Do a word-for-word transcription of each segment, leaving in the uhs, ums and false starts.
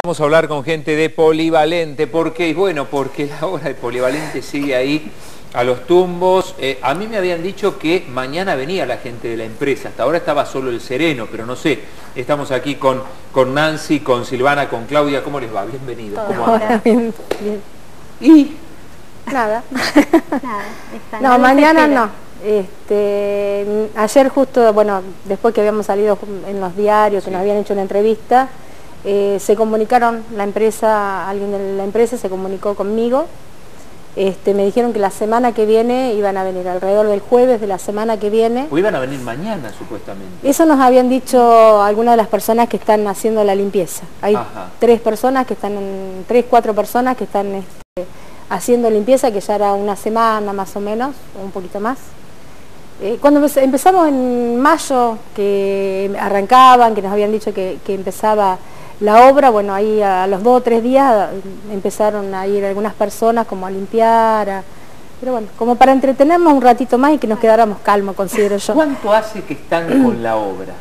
Vamos a hablar con gente de Polivalente, porque bueno, porque la obra de Polivalente sigue ahí a los tumbos. Eh, a mí me habían dicho que mañana venía la gente de la empresa, hasta ahora estaba solo el Sereno, pero no sé. Estamos aquí con, con Nancy, con Silvana, con Claudia. ¿Cómo les va? Bienvenidos. ¿Cómo andan? Bien, bien. ¿Y? Nada. Nada, está, no, mañana no. Este, ayer justo, bueno, después que habíamos salido en los diarios, que Sí. nos habían hecho una entrevista, eh, se comunicaron, la empresa, alguien de la empresa se comunicó conmigo. Este, me dijeron que la semana que viene iban a venir, alrededor del jueves de la semana que viene. O iban a venir mañana, supuestamente. Eso nos habían dicho algunas de las personas que están haciendo la limpieza. Hay Ajá. tres personas que están, tres, cuatro personas que están este, haciendo limpieza, que ya era una semana más o menos, o un poquito más. Eh, cuando empezamos en mayo, que arrancaban, que nos habían dicho que, que empezaba la obra, bueno, ahí a los dos o tres días empezaron a ir algunas personas como a limpiar, a, pero bueno, como para entretenernos un ratito más y que nos quedáramos calmos, considero yo. ¿Cuánto hace que están con la obra?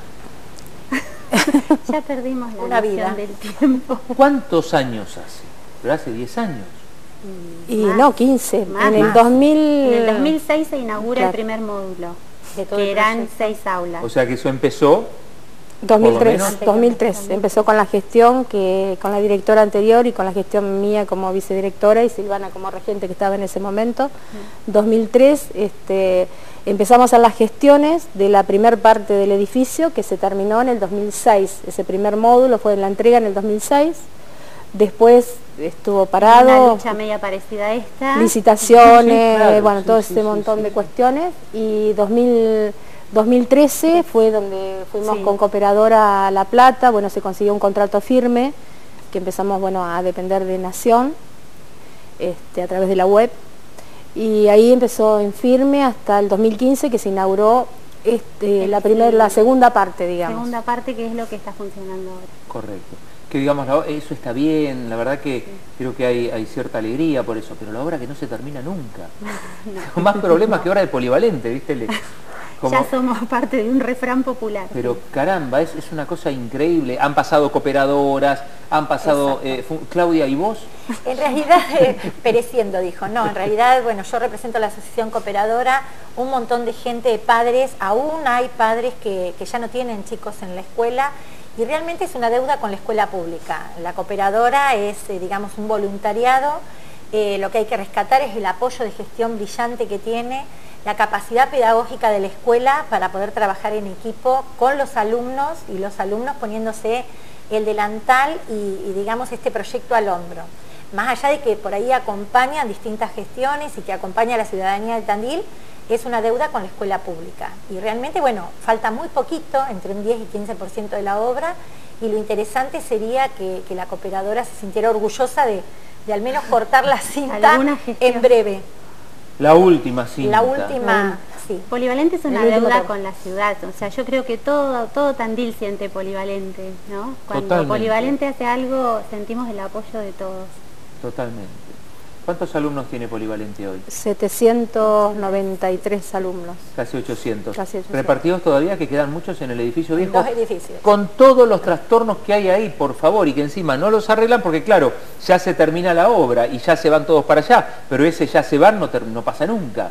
Ya perdimos la Una noción vida. del tiempo. ¿Cuántos años hace? Pero hace diez años. Y Más, no, quince. más, en el más. dos mil... En el dos mil seis se inaugura Claro. el primer módulo, De todo el que eran proyecto. seis aulas. O sea que eso empezó... dos mil tres, Por lo menos. dos mil tres. Empezó con la gestión, que con la directora anterior y con la gestión mía como vicedirectora y Silvana como regente que estaba en ese momento. dos mil tres este, empezamos a las gestiones de la primer parte del edificio que se terminó en el dos mil seis. Ese primer módulo fue la entrega en el dos mil seis. Después estuvo parado. Una lucha media parecida a esta. Licitaciones, Sí, claro, bueno, sí, todo sí, este sí, montón sí. de cuestiones. Y dos mil, dos mil trece fue donde fuimos Sí. con Cooperadora a La Plata, bueno, se consiguió un contrato firme, que empezamos, bueno, a depender de Nación, este, a través de la web. Y ahí empezó en firme hasta el dos mil quince, que se inauguró este, la, primer, la segunda parte, digamos. Segunda parte, que es lo que está funcionando ahora. Correcto. Que digamos, la- eso está bien, la verdad que creo que hay, hay cierta alegría por eso, pero la obra que no se termina nunca. Con más problemas que obra de Polivalente, ¿viste? Le- como- Ya somos parte de un refrán popular. Pero caramba, es, es una cosa increíble. Han pasado cooperadoras, han pasado... eh, fu- Claudia, ¿y vos? En realidad, eh, pereciendo, dijo, no, en realidad, bueno, yo represento a la Asociación Cooperadora, un montón de gente, de padres, aún hay padres que, que ya no tienen chicos en la escuela, y realmente es una deuda con la escuela pública. La Cooperadora es, eh, digamos, un voluntariado, eh, lo que hay que rescatar es el apoyo de gestión brillante que tiene, la capacidad pedagógica de la escuela para poder trabajar en equipo con los alumnos, y los alumnos poniéndose el delantal y, y digamos, este proyecto al hombro. Más allá de que por ahí acompañan distintas gestiones y que acompaña a la ciudadanía de Tandil, es una deuda con la escuela pública. Y realmente, bueno, falta muy poquito, entre un diez y quince por ciento de la obra, y lo interesante sería que, que la Cooperadora se sintiera orgullosa de, de al menos cortar la cinta Alguna gestión. en breve. La última cinta. La última, sí. Polivalente es una El último deuda tramo. con la ciudad, o sea, yo creo que todo, todo Tandil siente Polivalente, ¿no? Cuando Totalmente. Polivalente hace algo, sentimos el apoyo de todos. Totalmente. ¿Cuántos alumnos tiene Polivalente hoy? setecientos noventa y tres alumnos. Casi ochocientos. Casi ochocientos. ¿Repartidos todavía, que quedan muchos en el edificio En viejo? dos edificios. Con todos los trastornos que hay ahí, por favor, y que encima no los arreglan porque, claro, ya se termina la obra y ya se van todos para allá, pero ese ya se van no, ter- no pasa nunca.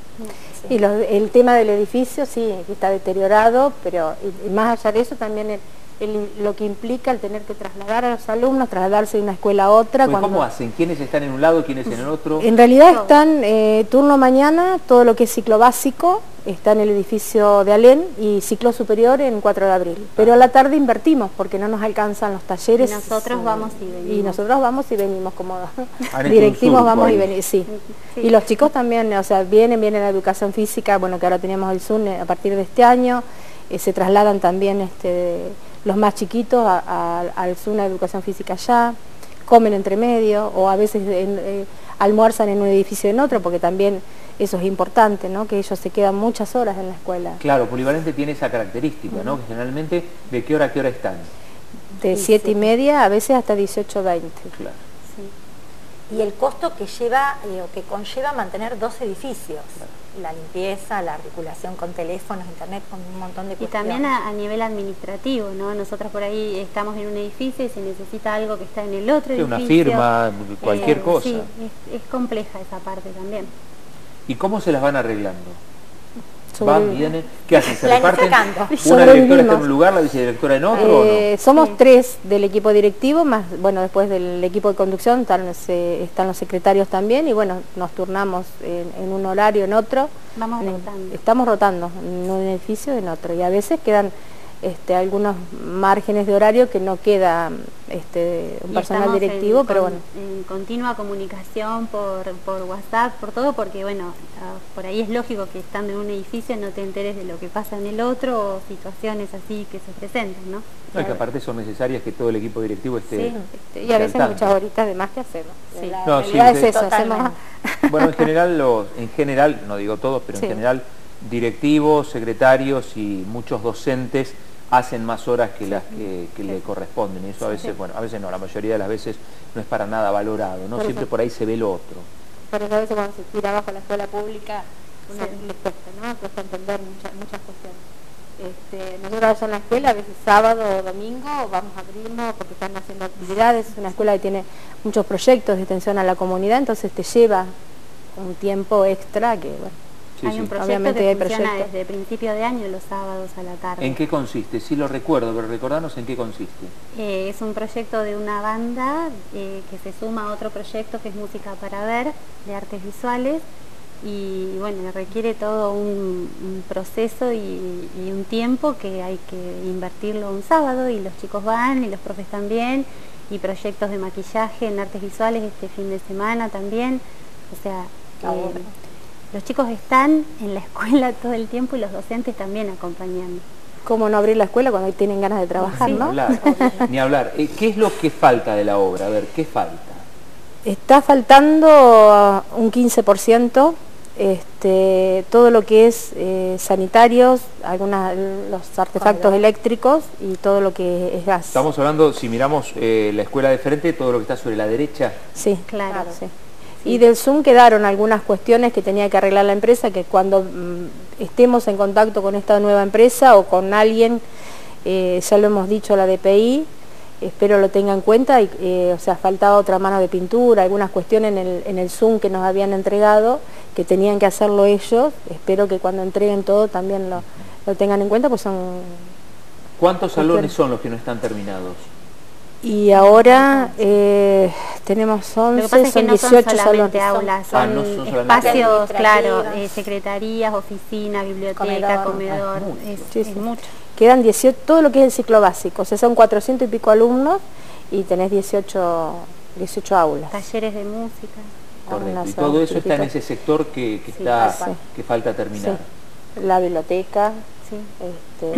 Mm. Y lo- el tema del edificio, sí, que está deteriorado, pero y, y más allá de eso también el- el- lo que implica el tener que trasladar a los alumnos, trasladarse de una escuela a otra. Pues, cuando- ¿cómo hacen? ¿Quiénes están en un lado, quiénes en el otro? En realidad Todo. están eh, turno mañana, todo lo que es ciclo básico está en el edificio de Alén y ciclo superior en cuatro de abril. Pero a la tarde invertimos porque no nos alcanzan los talleres. Y nosotros eh, vamos y venimos. Y nosotros vamos y venimos como hecho un directivos, surco vamos ahí. y venimos, sí. Sí. Y los chicos también, o sea, vienen, vienen a la educación física, bueno, que ahora tenemos el Zoom eh, a partir de este año, eh, se trasladan también este, los más chiquitos a- a- al Zoom de educación física allá, comen entre medio o a veces en, eh, almuerzan en un edificio en otro, porque también eso es importante, ¿no? Que ellos se quedan muchas horas en la escuela, Claro, Polivalente tiene esa característica, ¿no? Que generalmente, ¿de qué hora a qué hora están? de Sí, siete sí. y media a veces hasta dieciocho veinte. Claro. Sí. y el costo que lleva eh, o que conlleva mantener dos edificios, la limpieza, la articulación con teléfonos, internet, con un montón de Y cuestiones. también a, a nivel administrativo, ¿no? Nosotros por ahí estamos en un edificio y se necesita algo que está en el otro Sí, edificio. una firma, cualquier Eh, cosa. Sí, es, es compleja esa parte también. ¿Y cómo se las van arreglando? Van, Sobreviven. vienen, ¿qué hacen? ¿Se reparten? Planificando. ¿Una directora está Sobrevivimos. en un lugar, la vicedirectora en otro Eh, o no? somos Sí. tres del equipo directivo, más, bueno, después del equipo de conducción están, se- están los secretarios también y bueno, nos turnamos en, en un horario, en otro. Vamos En- rotando. Estamos rotando en un edificio, en otro, y a veces quedan este, algunos márgenes de horario que no queda este, un Y personal estamos directivo, en, pero con- bueno. en continua comunicación por, por WhatsApp, por todo, porque bueno, ah, por ahí es lógico que estando en un edificio no te enteres de lo que pasa en el otro o situaciones así que se presentan, ¿no? No, es que aparte son necesarias que todo el equipo directivo esté... Sí. Este, y a veces al tanto. muchas horitas de más que hacemos. Sí. La No, sí, realidad es sí. eso, hacemos Totalmente. Bueno, en general, los, en general, no digo todos, pero Sí. en general, directivos, secretarios y muchos docentes hacen más horas que las que, que le corresponden. Y eso a veces, Sí. bueno, a veces no, la mayoría de las veces no es para nada valorado, ¿no? Por Siempre eso. por ahí se ve lo otro. Por eso a veces cuando se tira abajo la escuela pública, uno Sí. les cuesta, ¿no? Cuesta entender muchas, muchas cuestiones. Este, nosotros allá en la escuela, a veces sábado o domingo, vamos a abrirnos porque están haciendo actividades. Es una escuela que tiene muchos proyectos de atención a la comunidad, entonces te lleva un tiempo extra que, bueno, Sí, hay sí. un proyecto Obviamente que hay funciona proyectos. desde principio de año los sábados a la tarde. ¿En qué consiste? Sí lo recuerdo, pero recordanos en qué consiste. Eh, es un proyecto de una banda eh, que se suma a otro proyecto que es Música para Ver, de artes visuales, y bueno, requiere todo un, un proceso y, y un tiempo que hay que invertirlo un sábado, y los chicos van y los profes también, y proyectos de maquillaje en artes visuales este fin de semana también, o sea, Ah, eh, bueno. los chicos están en la escuela todo el tiempo y los docentes también acompañando. cómo no abrir la escuela cuando tienen ganas de trabajar, Sí. Ni ¿no? hablar, ni hablar. Eh, ¿Qué es lo que falta de la obra? A ver, ¿qué falta? Está faltando un quince por ciento, este, todo lo que es eh, sanitarios, algunas, los artefactos Comedor. eléctricos y todo lo que es gas. Estamos hablando, si miramos eh, la escuela de frente, todo lo que está sobre la derecha. Sí, Claro. sí. Y del Zoom quedaron algunas cuestiones que tenía que arreglar la empresa, que cuando mm, estemos en contacto con esta nueva empresa o con alguien, eh, ya lo hemos dicho a la D P I, espero lo tenga en cuenta, y, eh, o sea, faltaba otra mano de pintura, algunas cuestiones en el, en el Zoom que nos habían entregado, que tenían que hacerlo ellos, espero que cuando entreguen todo también lo, lo tengan en cuenta, pues son... ¿Cuántos salones Cuestiones. son los que no están terminados? Y ahora eh, tenemos Lo que pasa once, es que son no son dieciocho solamente salones. aulas, Ah, son no son solamente espacios, aulas. claro, Administrativas. eh, secretarías, oficina, biblioteca, Comedor. comedor, Ah, mucho. es, Sí, es sí. mucho. Quedan dieciocho, todo lo que es el ciclo básico, o sea, son cuatrocientos y pico alumnos y tenés dieciocho, dieciocho aulas. Talleres de música. Correcto. Algunas Y todo eso está en típicas. ese sector que, que Sí, está, sí. que falta terminar. Sí. La biblioteca, Sí. este,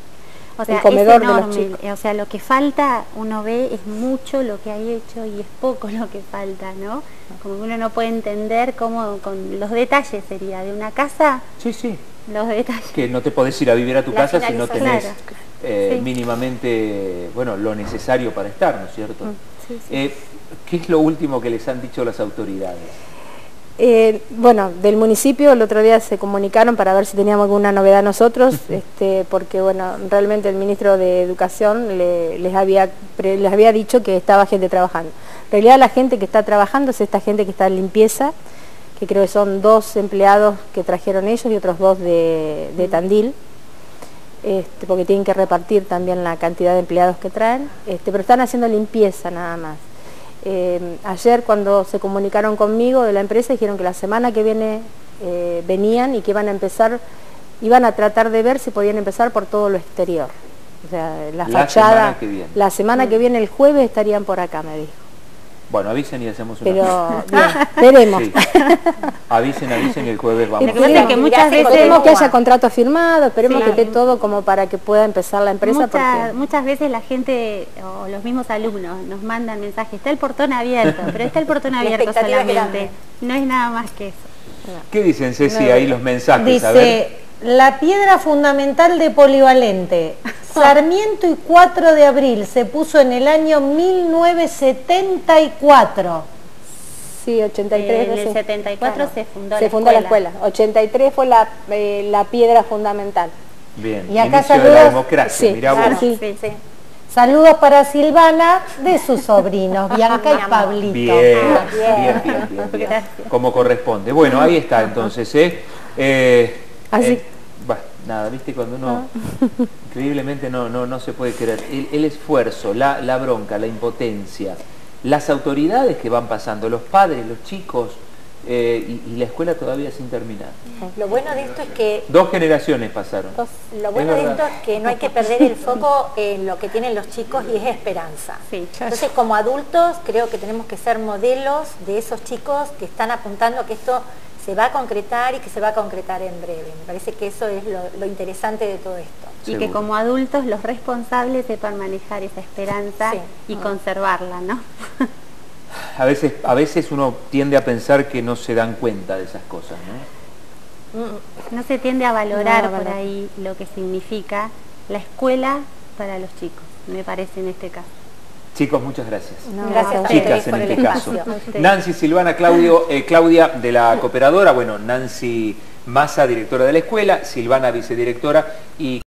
O sea, el comedor es de los enorme, chicos. o sea, lo que falta, uno ve, es mucho lo que hay hecho y es poco lo que falta, ¿no? Como que uno no puede entender cómo, con los detalles sería, de una casa, Sí, sí. los detalles. Que no te podés ir a vivir a tu La casa si no finalización. tenés Claro. eh, Sí. mínimamente, bueno, lo necesario para estar, ¿no es cierto? Sí, sí. Eh, ¿Qué es lo último que les han dicho las autoridades? Eh, bueno, del municipio el otro día se comunicaron para ver si teníamos alguna novedad nosotros, este, porque bueno, realmente el ministro de Educación le- les, había, pre- les había dicho que estaba gente trabajando. En realidad la gente que está trabajando es esta gente que está en limpieza, que creo que son dos empleados que trajeron ellos y otros dos de, de Tandil, este, porque tienen que repartir también la cantidad de empleados que traen, este, pero están haciendo limpieza nada más. Eh, ayer cuando se comunicaron conmigo de la empresa dijeron que la semana que viene eh, venían y que iban a empezar, iban a tratar de ver si podían empezar por todo lo exterior. O sea, la, La fachada, semana que viene. la semana que viene, el jueves estarían por acá, me dijo. Bueno, avisen y hacemos una... Pero bien, veremos. Sí. Avisen, avisen y el jueves vamos. Lo que pasa es que muchas veces- Esperemos que haya contrato firmado, esperemos Sí. que esté todo como para que pueda empezar la empresa. Muchas, porque... muchas veces la gente o los mismos alumnos nos mandan mensajes, está el portón abierto, pero está el portón La abierto expectativa es solamente, grande. no es nada más que eso. ¿Qué dicen, Ceci, ahí los mensajes? A ver. Dice, la piedra fundamental de Polivalente, Sarmiento y cuatro de abril, se puso en el año mil novecientos setenta y cuatro. sí, ochenta y tres. En el sí. setenta y cuatro Claro. se fundó se la fundó escuela. la escuela. ochenta y tres fue la, eh, la piedra fundamental. Bien, Y acá inicio de la saludos. democracia, Sí, mirá claro, vos. sí. Sí, sí. Saludos para Silvana de sus sobrinos, Bianca y Pablito. Bien, Ah, bien, bien. bien, bien, bien. Gracias. Como corresponde. Bueno, ahí está entonces, ¿eh? eh Así. eh, bah, nada, viste, cuando uno, increíblemente no, no, no se puede creer. El, el esfuerzo, la, la bronca, la impotencia, las autoridades que van pasando, los padres, los chicos, eh, y, y la escuela todavía sin terminar. Lo bueno de esto es que Dos generaciones pasaron. Lo bueno Es de verdad. esto es que no hay que perder el foco en lo que tienen los chicos y es esperanza. Sí. Entonces, como adultos, creo que tenemos que ser modelos de esos chicos que están apuntando a que esto se va a concretar y que se va a concretar en breve. Me parece que eso es lo, lo interesante de todo esto. Y que Seguro. como adultos los responsables sepan manejar esa esperanza Sí. y conservarla, ¿no? A veces, a veces uno tiende a pensar que no se dan cuenta de esas cosas, ¿no? No se tiende a valorar No, por valorar. ahí lo que significa la escuela para los chicos, me parece en este caso. Chicos, muchas gracias. No, Gracias a Chicas ustedes en por el este caso. espacio. A ustedes. Nancy, Silvana, Claudio, eh, Claudia de la cooperadora, bueno, Nancy Massa, directora de la escuela, Silvana, vicedirectora, y